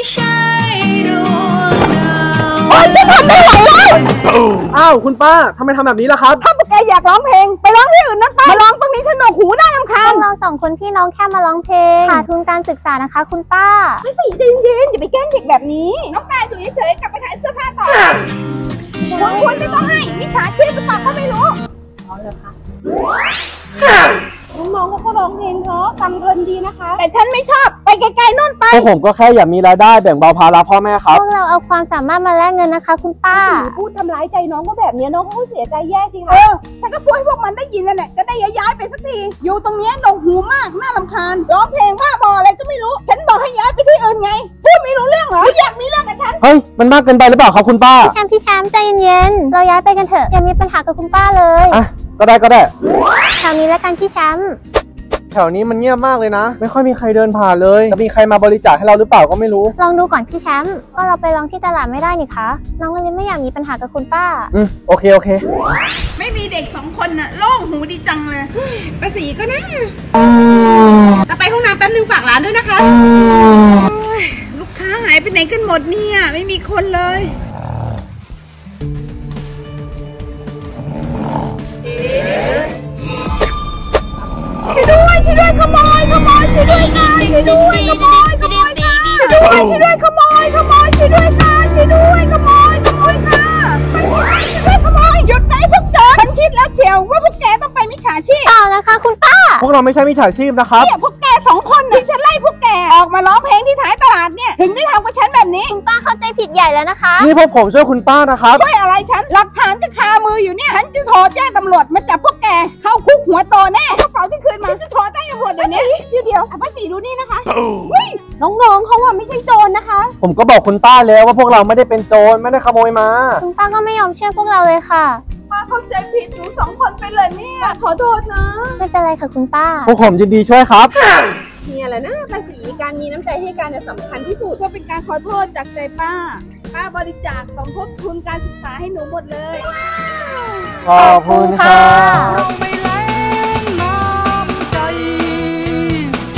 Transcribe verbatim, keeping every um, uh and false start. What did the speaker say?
ใช่ดวงดาวโอ๊ยจะทนไม่ไหวแล้วอ้าวคุณป้าทำไมทำแบบนี้ล่ะครับถ้าพวกแกอยากร้องเพลงไปร้องที่อื่นนั่นไปมาร้องตรงนี้ฉันหนวกหูน่ารำคาญเราสองคนพี่น้องแค่มาร้องเพลงหาทุนการศึกษานะคะคุณป้าไม่สิใจเย็นๆอย่าไปแกล้งเด็กแบบนี้น้องกายอยู่เฉยๆกลับไปขายเสื้อผ้าต่อคุณคุณไม่ต้องให้มิจฉาชีพหรือเปล่าก็ไม่รู้เอาเลยค่ะน้องๆเขาก็ร้องเพลงเพราะฟังเพลินดีนะคะแต่ฉันไม่ชอบไปไกลๆนู่นไปพวกผมก็แค่อยากมีรายได้แบ่งเบาภาระพ่อแม่ครับพวกเราเอาความสามารถมาแลกเงินนะคะคุณป้าพูดทำร้ายใจน้องก็แบบนี้น้องเขาเสียใจแย่สิคะเออฉันก็พูดให้พวกมันได้ยินนั่นแหละจะได้ย้ายไปสักทีอยู่ตรงนี้หนวกหูมากน่ารำคาญร้องเพลงบ้าบออะไรก็ไม่รู้ฉันบอกให้ย้ายไปที่อื่นไงพูดไม่รู้เรื่องเหรออยากมีเรื่องกับฉันเฮ้ยมันมากเกินไปหรือเปล่าครับคุณป้าพี่แชมป์พี่แชมป์ใจเย็นๆเราย้ายไปกันเถอะอย่ามีปัญหากับคุณป้าเลยอ่ะก็ได้ก็ได้แถวนี้แล้วกันพี่แชมป์แถวนี้มันเงียบมากเลยนะไม่ค่อยมีใครเดินผ่านเลยจะมีใครมาบริจาคให้เราหรือเปล่าก็ไม่รู้ลองดูก่อนพี่แชมป์ก็เราไปลองที่ตลาดไม่ได้นี่คะน้องก็เลยไม่อยากมีปัญหากับคุณป้าอืมโอเคโอเคไม่มีเด็กสองคนน่ะโล่งหูดีจังเลยป้าศรีก็นะจะไปห้องน้ำแป๊บนึงฝากร้านด้วยนะคะลูกค้าหายไปไหนกันหมดเนี่ยไม่มีคนเลยช่วยด้วยช่วยด้วยขโมยขโมยช่วยด้วยค่ะช่วยด้วยขโมยขโมยค่ะช่วยด้วยช่วยด้วยขโมยขโมยช่วยด้วยค่ะช่วยด้วยขโมยขโมยค่ะช่วยขโมยหยุดไหนพวกเธอฉันคิดแล้วเชียวว่าพวกแกต้องไปมิจฉาชีพเปล่านะคะคุณป้าพวกเราไม่ใช่มิจฉาชีพนะครับเนี่ยพวกแกสองคนที่ฉันไล่พวกแกออกมาร้องเพลงที่ท้ายตลาดเนี่ยถึงได้ทำกับฉันแบบนี้คุณป้าเข้าใจผิดใหญ่แล้วนะคะนี่พวกผมช่วยคุณป้านะครับช่วยอะไรฉันหลักฐานจะคามืออยู่เนี่ยฉันจะโทรแจ้งตำรวจมาจับพวกแกเข้าคุกหัวโตแน่กระเป๋าที่คืนมาจะโทรแจ้งตำรวจเดี๋ยวนี้เดี๋ยวเดี๋ยวป้าศรีดูนี่นะคะน้องๆเขาว่าไม่ใช่โจรนะคะผมก็บอกคุณป้าแล้วว่าพวกเราไม่ได้เป็นโจรไม่ได้ขโมยมาคุณป้าก็ไม่ยอมเชื่อพวกเราเลยค่ะป้าเข้าใจผิดหนูสองคนไปเลยเนี่ยขอโทษนะไม่เป็นไรค่ะคุณป้าพวกผมยินดีช่วยครับเนี่ยแหละนะภาษีการมีน้ำใจให้กันสำคัญที่สุดเพื่อเป็นการขอโทษจากใจป้าป้าบริจาคสมทบทุนการศึกษาให้หนูหมดเลยขอบคุณค่ะ